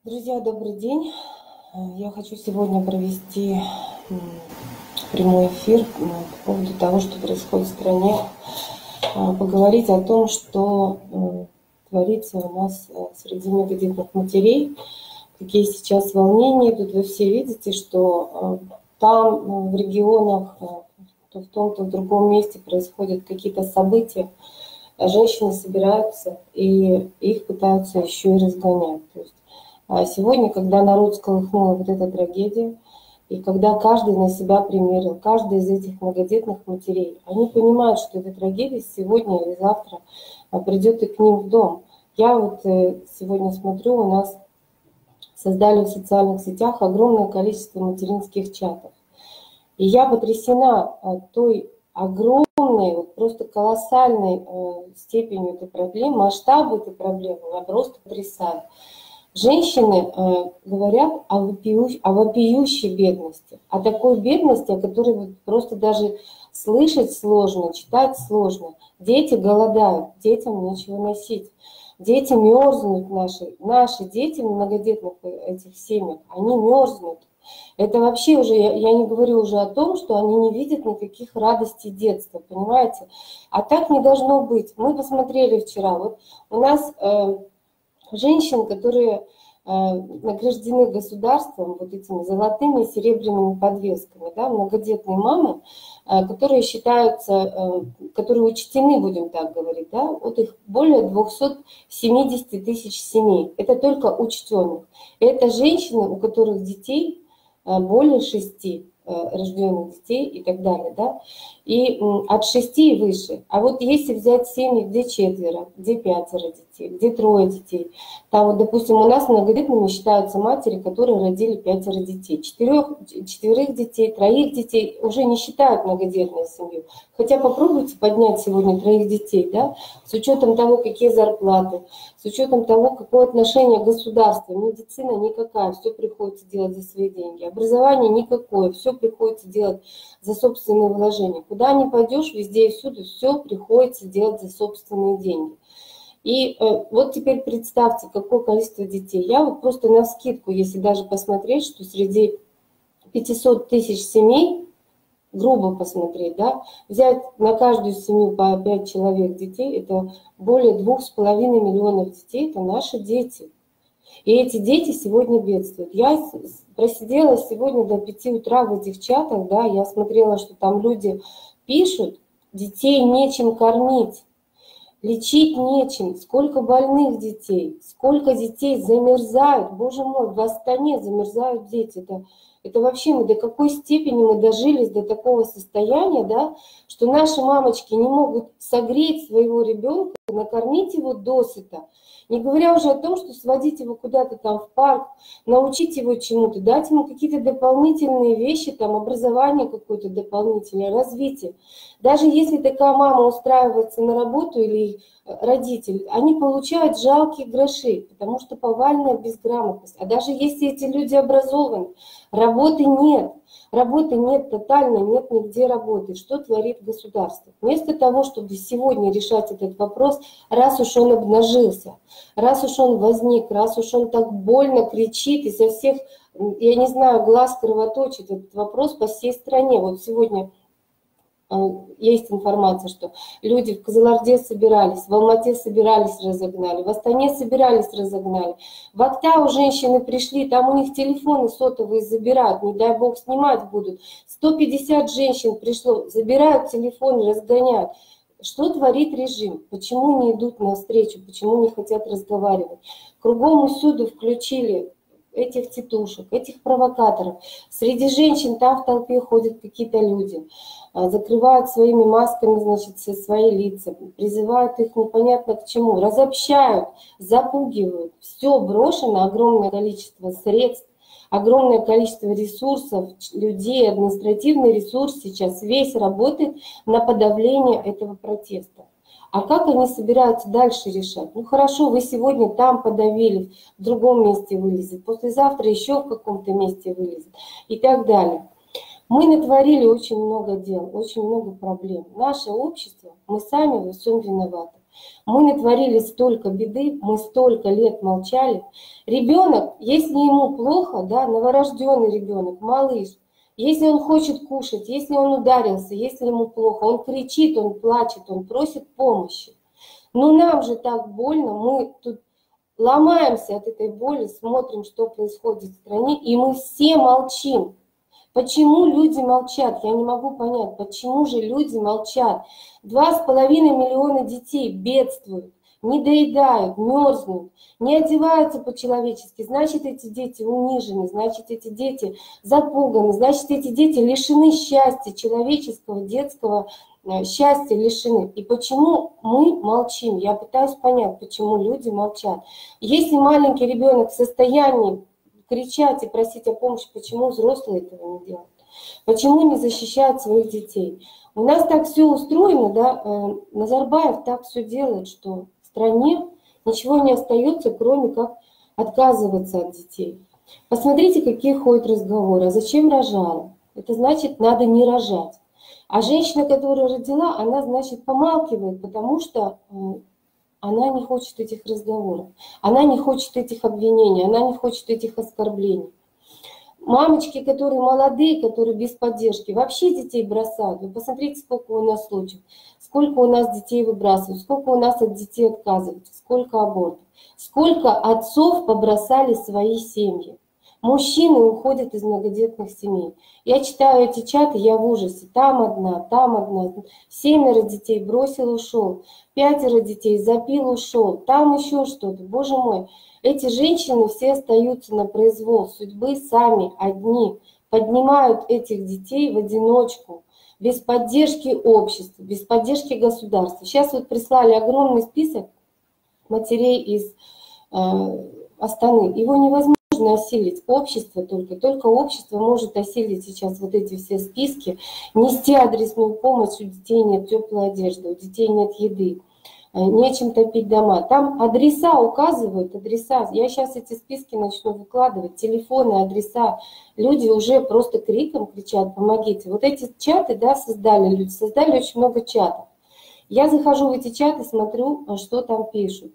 Друзья, добрый день. Я хочу сегодня провести прямой эфир по поводу того, что происходит в стране, поговорить о том, что творится у нас среди многодетных матерей, какие сейчас волнения идут. Вы все видите, что там в регионах, то в том, то в другом месте происходят какие-то события, женщины собираются и их пытаются еще и разгонять. То есть сегодня, когда народ сколыхнула вот эта трагедия, и когда каждый на себя примерил, каждый из этих многодетных матерей, они понимают, что эта трагедия сегодня или завтра придет и к ним в дом. Я вот сегодня смотрю, у нас создали в социальных сетях огромное количество материнских чатов. И я потрясена той огромной, вот просто колоссальной степенью этой проблемы, масштабу этой проблемы, я просто потрясаю. Женщины говорят о вопиющей бедности, о такой бедности, о которой вот просто даже слышать сложно, читать сложно. Дети голодают, детям нечего носить. Дети мерзнут, наши дети в многодетных этих семьях, они мерзнут. Это вообще уже, я не говорю уже о том, что они не видят никаких радостей детства, понимаете? А так не должно быть. Мы посмотрели вчера, вот у нас женщин, которые награждены государством вот этими золотыми и серебряными подвесками, да, многодетные мамы, которые считаются, которые учтены, будем так говорить, да, вот их более 270 тысяч семей, это только учтенных. Это женщины, у которых детей более 6 рожденных детей и так далее, да, и от 6 и выше. А вот если взять семьи, где 4, где 5 детей, где 3 детей, там вот, допустим, у нас многодетными считаются матери, которые родили 5 детей. 4 детей, 3 детей уже не считают многодетной семью. Хотя попробуйте поднять сегодня 3 детей, да, с учетом того, какие зарплаты, с учетом того, какое отношение государства, медицина никакая, все приходится делать за свои деньги, образование никакое, все приходится делать за собственные вложения. Куда ни пойдешь, везде и всюду все приходится делать за собственные деньги. И вот теперь представьте, какое количество детей. Я вот просто навскидку, если даже посмотреть, что среди 500 тысяч семей, грубо посмотреть, да, взять на каждую семью по 5 человек детей, это более 2,5 миллионов детей, это наши дети. И эти дети сегодня бедствуют. Я просидела сегодня до 5 утра в этих чатах, да, я смотрела, что там люди пишут, детей нечем кормить, лечить нечем, сколько больных детей, сколько детей замерзают, боже мой, в Астане замерзают дети, это вообще мы до какой степени мы дожились до такого состояния, да, что наши мамочки не могут согреть своего ребенка, накормить его досыта. Не говоря уже о том, что сводить его куда-то там в парк, научить его чему-то, дать ему какие-то дополнительные вещи, там образование какое-то дополнительное, развитие. Даже если такая мама устраивается на работу или родитель, они получают жалкие гроши, потому что повальная безграмотность. А даже если эти люди образованы, работы нет. Работы нет тотально, нет нигде работы. Что творит государство? Вместо того, чтобы сегодня решать этот вопрос, раз уж он обнажился, раз уж он возник, раз уж он так больно кричит и со всех, я не знаю, глаз кровоточит этот вопрос по всей стране. Вот сегодня есть информация, что люди в Кызылорде собирались, в Алмате собирались, разогнали, в Астане собирались, разогнали. В Актау женщины пришли, там у них телефоны сотовые забирают, не дай бог снимать будут. 150 женщин пришло, забирают телефоны, разгоняют. Что творит режим? Почему не идут навстречу? Почему не хотят разговаривать? Кругом и всюду включили этих тетушек, этих провокаторов. Среди женщин там в толпе ходят какие-то люди, закрывают своими масками, значит, все свои лица, призывают их непонятно к чему, разобщают, запугивают. Все брошено, огромное количество средств, огромное количество ресурсов, людей, административный ресурс сейчас весь работает на подавление этого протеста. А как они собираются дальше решать? Ну хорошо, вы сегодня там подавили, в другом месте вылезет, послезавтра еще в каком-то месте вылезет и так далее. Мы натворили очень много дел, очень много проблем. Наше общество, мы сами во всем виноваты. Мы натворили столько беды, мы столько лет молчали. Ребенок, если ему плохо, да, новорожденный ребенок, малыш, если он хочет кушать, если он ударился, если ему плохо, он кричит, он плачет, он просит помощи. Но нам же так больно, мы тут ломаемся от этой боли, смотрим, что происходит в стране, и мы все молчим. Почему люди молчат? Я не могу понять, почему же люди молчат. 2,5 миллиона детей бедствуют, не доедают, мерзнут, не одеваются по-человечески. Значит, эти дети унижены, значит, эти дети запуганы, значит, эти дети лишены счастья, человеческого, детского счастья лишены. И почему мы молчим? Я пытаюсь понять, почему люди молчат. Если маленький ребенок в состоянии кричать и просить о помощи, почему взрослые этого не делают? Почему не защищают своих детей? У нас так все устроено, да, Назарбаев так все делает, что в стране ничего не остается, кроме как отказываться от детей. Посмотрите, какие ходят разговоры. А зачем рожала? Это значит, надо не рожать. А женщина, которая родила, она, значит, помалкивает, потому что она не хочет этих разговоров, она не хочет этих обвинений, она не хочет этих оскорблений. Мамочки, которые молодые, которые без поддержки, вообще детей бросают. Вы посмотрите, сколько у нас случаев, сколько у нас детей выбрасывают, сколько у нас от детей отказываются, сколько абортов, сколько отцов побросали свои семьи. Мужчины уходят из многодетных семей. Я читаю эти чаты, я в ужасе. Там одна, 7 детей бросил, ушел. 5 детей запил, ушел. Там еще что-то. Боже мой, эти женщины все остаются на произвол судьбы сами, одни. Поднимают этих детей в одиночку, без поддержки общества, без поддержки государства. Сейчас вот прислали огромный список матерей из Астаны. Его невозможно осилить, общество только общество может осилить сейчас вот эти все списки, нести адресную помощь, у детей нет теплой одежды, у детей нет еды, нечем топить дома. Там адреса указывают, адреса. Я сейчас эти списки начну выкладывать, телефоны, адреса. Люди уже просто криком кричат: помогите. Вот эти чаты, да, создали люди, создали очень много чатов. Я захожу в эти чаты, смотрю, что там пишут.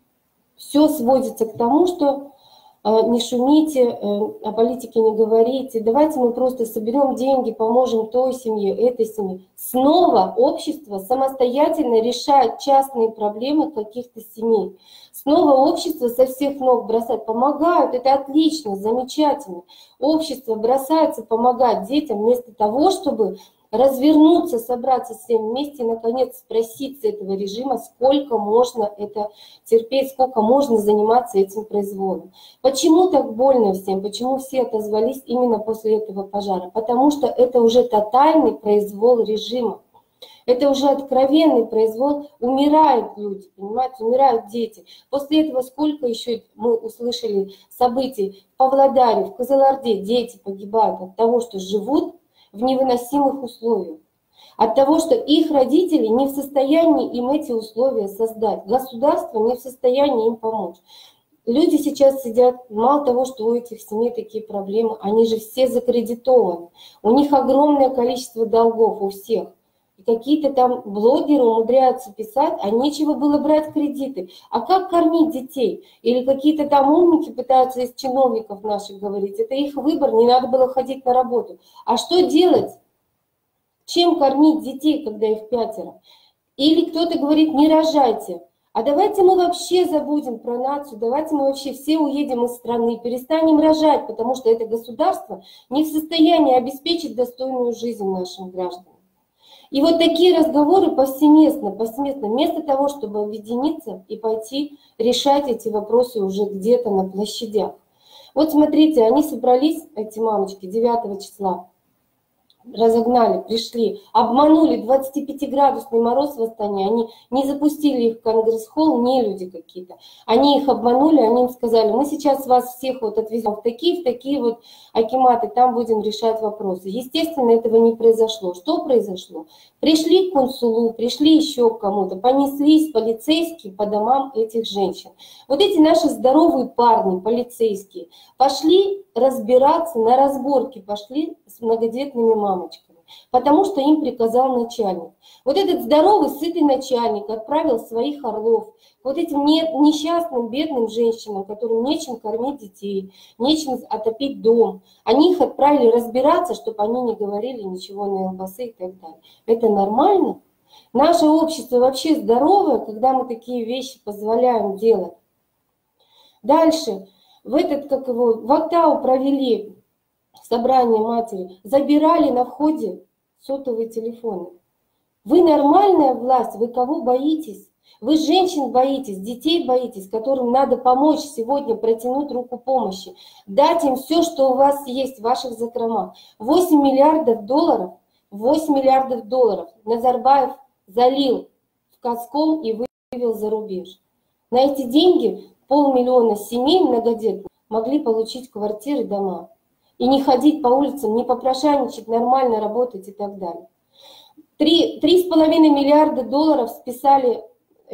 Все сводится к тому, что не шумите, о политике не говорите, давайте мы просто соберем деньги, поможем той семье, этой семье. Снова общество самостоятельно решает частные проблемы каких-то семей. Снова общество со всех ног бросает, помогают, это отлично, замечательно. Общество бросается помогать детям вместо того, чтобы развернуться, собраться всем вместе и, наконец, спросить с этого режима, сколько можно это терпеть, сколько можно заниматься этим произволом. Почему так больно всем? Почему все отозвались именно после этого пожара? Потому что это уже тотальный произвол режима. Это уже откровенный произвол. Умирают люди, понимаете, умирают дети. После этого сколько еще мы услышали событий в Павлодаре, в Кызылорде, дети погибают от того, что живут в невыносимых условиях. От того, что их родители не в состоянии им эти условия создать. Государство не в состоянии им помочь. Люди сейчас сидят, мало того, что у этих семей такие проблемы, они же все закредитованы. У них огромное количество долгов у всех. И какие-то там блогеры умудряются писать, а нечего было брать кредиты. А как кормить детей? Или какие-то там умники пытаются из чиновников наших говорить. Это их выбор, не надо было ходить на работу. А что делать? Чем кормить детей, когда их 5? Или кто-то говорит, не рожайте. А давайте мы вообще забудем про нацию, давайте мы вообще все уедем из страны, перестанем рожать, потому что это государство не в состоянии обеспечить достойную жизнь нашим гражданам. И вот такие разговоры повсеместно, вместо того, чтобы объединиться и пойти решать эти вопросы уже где-то на площадях. Вот смотрите, они собрались, эти мамочки, 9 числа, разогнали, пришли, обманули 25-градусный мороз в Астане, они не запустили их в Конгресс-холл, не люди какие-то. Они их обманули, они им сказали, мы сейчас вас всех вот отвезем в такие вот акиматы, там будем решать вопросы. Естественно, этого не произошло. Что произошло? Пришли к консулу, пришли еще к кому-то, понеслись полицейские по домам этих женщин. Вот эти наши здоровые парни, полицейские, пошли разбираться, на разборки пошли с многодетными мамочками. потому что им приказал начальник. Вот этот здоровый, сытый начальник отправил своих орлов вот этим несчастным, бедным женщинам, которым нечем кормить детей, нечем отопить дом. Они их отправили разбираться, чтобы они не говорили ничего на ЛБС и так далее. Это нормально? Наше общество вообще здоровое, когда мы такие вещи позволяем делать. Дальше, в Актау провели собрание матери, забирали на входе сотовые телефоны. Вы нормальная власть, вы кого боитесь? Вы женщин боитесь, детей боитесь, которым надо помочь сегодня, протянуть руку помощи, дать им все, что у вас есть в ваших закромах. 8 миллиардов долларов, 8 миллиардов долларов Назарбаев залил в Казком и вывел за рубеж. На эти деньги 500 000 семей многодетных могли получить квартиры, дома. И не ходить по улицам, не попрошайничать, нормально работать и так далее. 3,5 миллиарда долларов списали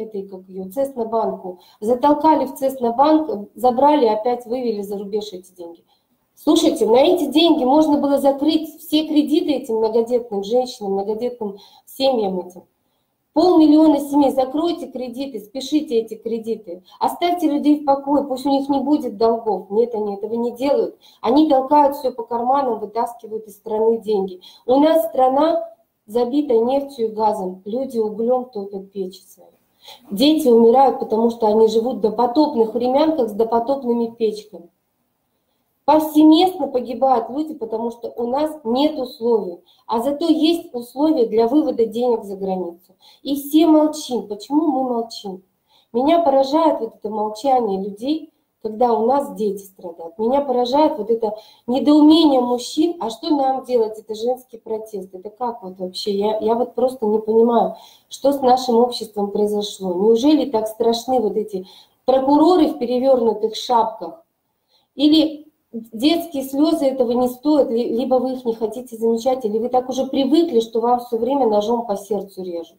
Цеснобанку, затолкали в Цеснобанк, забрали, опять вывели за рубеж эти деньги. Слушайте, на эти деньги можно было закрыть все кредиты этим многодетным женщинам, многодетным семьям этим. 500 000 семей, закройте кредиты, спешите эти кредиты, оставьте людей в покое, пусть у них не будет долгов. Нет, они этого не делают. Они толкают все по карманам, вытаскивают из страны деньги. У нас страна забита нефтью и газом, люди углем топят печи свои. Дети умирают, потому что они живут в допотопных временках с допотопными печками. Повсеместно погибают люди, потому что у нас нет условий, а зато есть условия для вывода денег за границу. И все молчим. Почему мы молчим? Меня поражает вот это молчание людей, когда у нас дети страдают. Меня поражает вот это недоумение мужчин. А что нам делать? Это женский протест. Это как вот вообще? Я вот просто не понимаю, что с нашим обществом произошло. Неужели так страшны вот эти прокуроры в перевернутых шапках? Или детские слезы этого не стоят, либо вы их не хотите замечать, или вы так уже привыкли, что вам все время ножом по сердцу режут.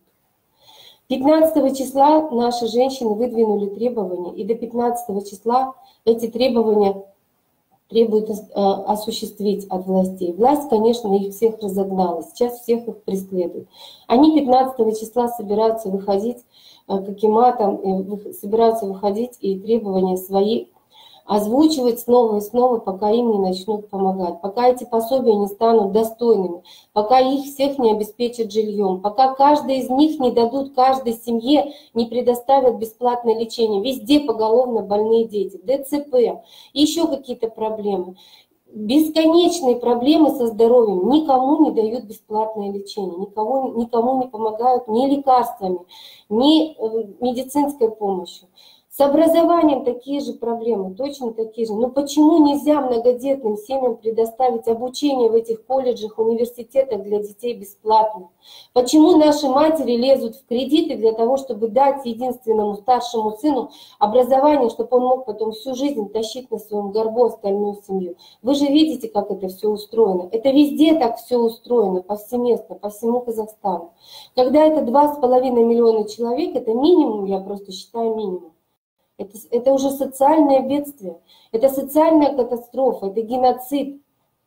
15 числа наши женщины выдвинули требования, и до 15 числа эти требования требуют осуществить от властей. Власть, конечно, их всех разогнала, сейчас всех их преследует. Они 15 числа собираются выходить к акиматам, собираются выходить и требования свои озвучивать снова и снова, пока им не начнут помогать, пока эти пособия не станут достойными, пока их всех не обеспечат жильем, пока каждый из них не дадут каждой семье, не предоставят бесплатное лечение. Везде поголовно больные дети, ДЦП, еще какие-то проблемы. Бесконечные проблемы со здоровьем, никому не дают бесплатное лечение, никому не помогают ни лекарствами, ни медицинской помощью. С образованием такие же проблемы, точно такие же. Но почему нельзя многодетным семьям предоставить обучение в этих колледжах, университетах для детей бесплатно? Почему наши матери лезут в кредиты для того, чтобы дать единственному старшему сыну образование, чтобы он мог потом всю жизнь тащить на своем горбу остальную семью? Вы же видите, как это все устроено. Это везде так все устроено, повсеместно, по всему Казахстану. Когда это 2,5 миллиона человек, это минимум, я просто считаю минимум. Это уже социальное бедствие, это социальная катастрофа, это геноцид.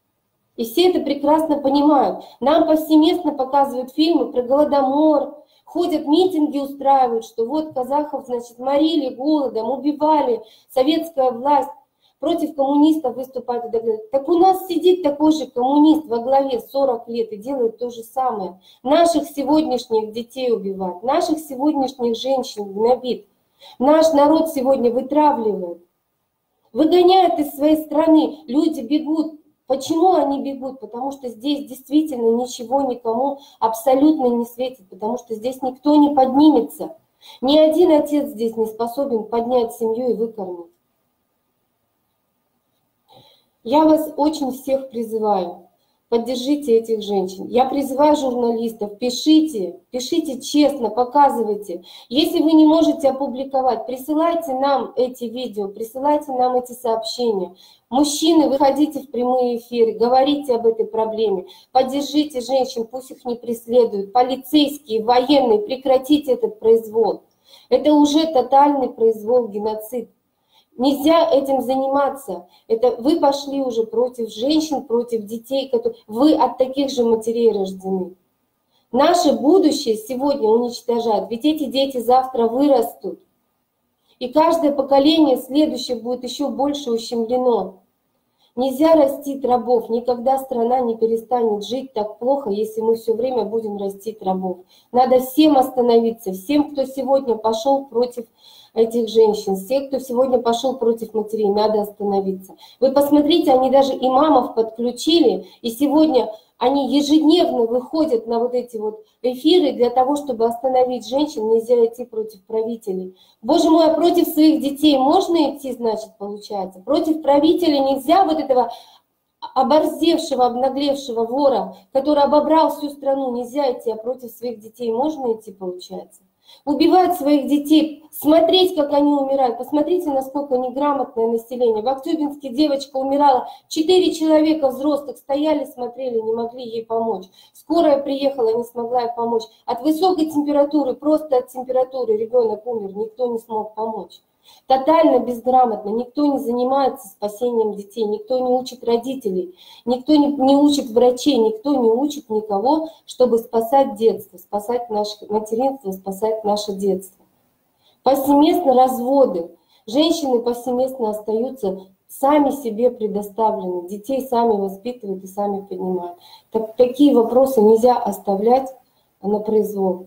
И все это прекрасно понимают. Нам повсеместно показывают фильмы про Голодомор, ходят митинги, устраивают, что вот казахов, значит, морили голодом, убивали, советская власть против коммунистов выступает. Так у нас сидит такой же коммунист во главе 40 лет и делает то же самое. Наших сегодняшних детей убивает, наших сегодняшних женщин гнобит. Наш народ сегодня вытравливает, выгоняет из своей страны, люди бегут. Почему они бегут? Потому что здесь действительно ничего никому абсолютно не светит, потому что здесь никто не поднимется. Ни один отец здесь не способен поднять семью и выкормить. Я вас очень всех призываю. Поддержите этих женщин. Я призываю журналистов, пишите честно, показывайте. Если вы не можете опубликовать, присылайте нам эти видео, присылайте нам эти сообщения. Мужчины, выходите в прямые эфиры, говорите об этой проблеме. Поддержите женщин, пусть их не преследуют. Полицейские, военные, прекратите этот произвол. Это уже тотальный произвол, геноцид. Нельзя этим заниматься. Это вы пошли уже против женщин, против детей. Вы от таких же матерей рождены. Наше будущее сегодня уничтожают. Ведь эти дети завтра вырастут. И каждое поколение следующее будет еще больше ущемлено. Нельзя растить рабов. Никогда страна не перестанет жить так плохо, если мы все время будем растить рабов. Надо всем остановиться, всем, кто сегодня пошел против этих женщин, всех, кто сегодня пошел против матерей, надо остановиться. Вы посмотрите, они даже имамов подключили, и сегодня они ежедневно выходят на вот эти вот эфиры для того, чтобы остановить женщин. Нельзя идти против правителей. Боже мой, а против своих детей можно идти, значит, получается? Против правителя нельзя, вот этого оборзевшего, обнаглевшего вора, который обобрал всю страну, нельзя идти, а против своих детей можно идти, получается? Убивать своих детей, смотреть, как они умирают. Посмотрите, насколько неграмотное население. В Актюбинске девочка умирала, 4 человека взрослых стояли, смотрели, не могли ей помочь. Скорая приехала, не смогла ей помочь. От высокой температуры, просто от температуры ребенок умер, никто не смог помочь. Тотально безграмотно, никто не занимается спасением детей, никто не учит родителей, никто не учит врачей, никто не учит никого, чтобы спасать детство, спасать наше материнство, спасать наше детство. Повсеместно разводы. Женщины повсеместно остаются сами себе предоставлены, детей сами воспитывают и сами поднимают. Такие вопросы нельзя оставлять на произвол.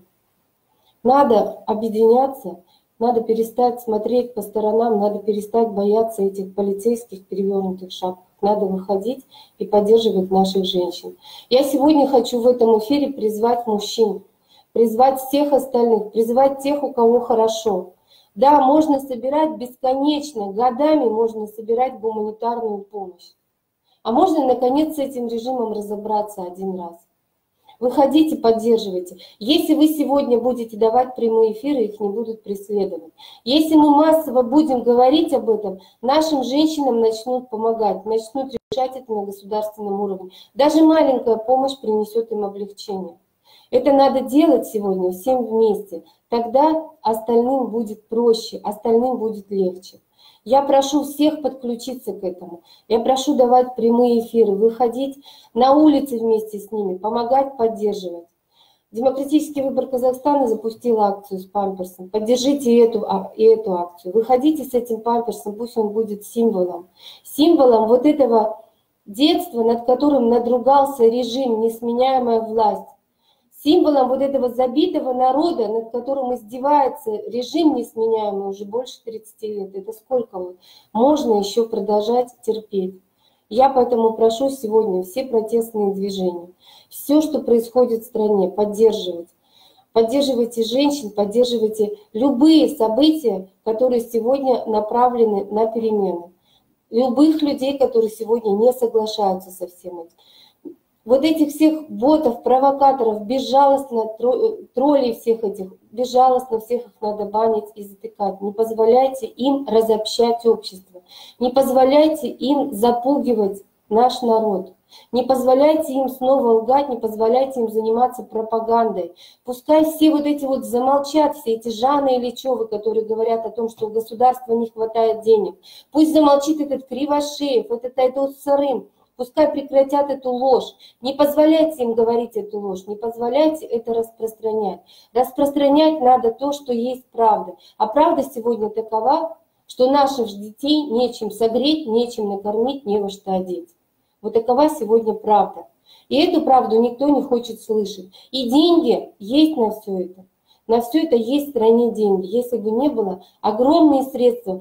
Надо объединяться. Надо перестать смотреть по сторонам, надо перестать бояться этих полицейских перевернутых шапок. Надо выходить и поддерживать наших женщин. Я сегодня хочу в этом эфире призвать мужчин, призвать всех остальных, призвать тех, у кого хорошо. Да, можно собирать бесконечно, годами можно собирать гуманитарную помощь. А можно, наконец, с этим режимом разобраться один раз. Выходите, поддерживайте. Если вы сегодня будете давать прямые эфиры, их не будут преследовать. Если мы массово будем говорить об этом, нашим женщинам начнут помогать, начнут решать это на государственном уровне. Даже маленькая помощь принесет им облегчение. Это надо делать сегодня всем вместе. Тогда остальным будет проще, остальным будет легче. Я прошу всех подключиться к этому. Я прошу давать прямые эфиры, выходить на улицы вместе с ними, помогать, поддерживать. Демократический выбор Казахстана запустил акцию с памперсом. Поддержите и эту акцию. Выходите с этим памперсом, пусть он будет символом. Символом вот этого детства, над которым надругался режим, несменяемая власть. Символом вот этого забитого народа, над которым издевается режим несменяемый уже больше 30 лет. Это сколько вот можно еще продолжать терпеть? Я поэтому прошу сегодня все протестные движения, все, что происходит в стране, поддерживать. Поддерживайте женщин, поддерживайте любые события, которые сегодня направлены на перемены. Любых людей, которые сегодня не соглашаются со всем этим. Вот этих всех ботов, провокаторов, безжалостно, троллей всех этих, безжалостно всех их надо банить и затыкать. Не позволяйте им разобщать общество. Не позволяйте им запугивать наш народ. Не позволяйте им снова лгать, не позволяйте им заниматься пропагандой. Пускай все вот эти вот замолчат, все эти Жанны Ильичевы, которые говорят о том, что у государства не хватает денег. Пусть замолчит этот Кривошеев, этот Айдос Сарым. Пускай прекратят эту ложь. Не позволяйте им говорить эту ложь, не позволяйте это распространять. Распространять надо то, что есть правда. А правда сегодня такова, что наших детей нечем согреть, нечем накормить, не во что одеть. Вот такова сегодня правда. И эту правду никто не хочет слышать. И деньги есть на все это. На все это есть в стране деньги. Если бы не было, огромные средства.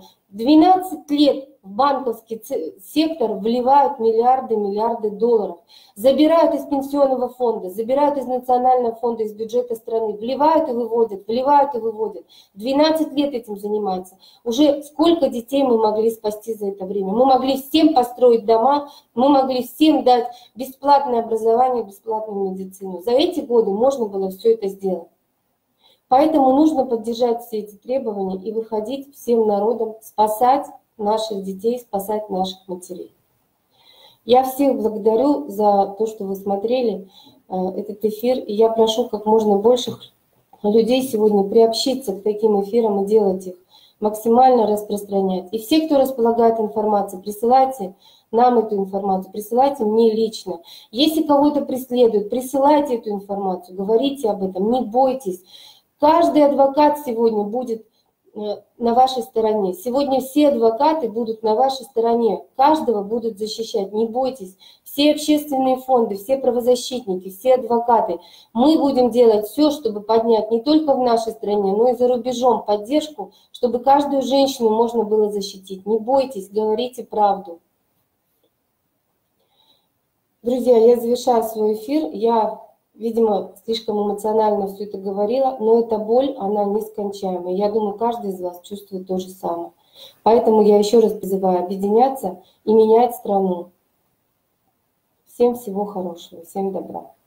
12 лет в банковский сектор вливают миллиарды долларов. Забирают из пенсионного фонда, забирают из национального фонда, из бюджета страны. Вливают и выводят, вливают и выводят. 12 лет этим занимаются. Уже сколько детей мы могли спасти за это время? Мы могли всем построить дома, мы могли всем дать бесплатное образование, бесплатную медицину. За эти годы можно было все это сделать. Поэтому нужно поддержать все эти требования и выходить всем народам, спасать наших детей, спасать наших матерей. Я всех благодарю за то, что вы смотрели этот эфир. И я прошу как можно больше людей сегодня приобщиться к таким эфирам и делать их. максимально распространять. И все, кто располагает информацией, присылайте нам эту информацию, присылайте мне лично. Если кого-то преследуют, присылайте эту информацию, говорите об этом, не бойтесь. Каждый адвокат сегодня будет на вашей стороне. Сегодня все адвокаты будут на вашей стороне. Каждого будут защищать. Не бойтесь. Все общественные фонды, все правозащитники, все адвокаты. Мы будем делать все, чтобы поднять не только в нашей стране, но и за рубежом поддержку, чтобы каждую женщину можно было защитить. Не бойтесь, говорите правду. Друзья, я завершаю свой эфир. Я, видимо, слишком эмоционально все это говорила, но эта боль, она нескончаемая. Я думаю, каждый из вас чувствует то же самое. Поэтому я еще раз призываю объединяться и менять страну. Всем всего хорошего, всем добра.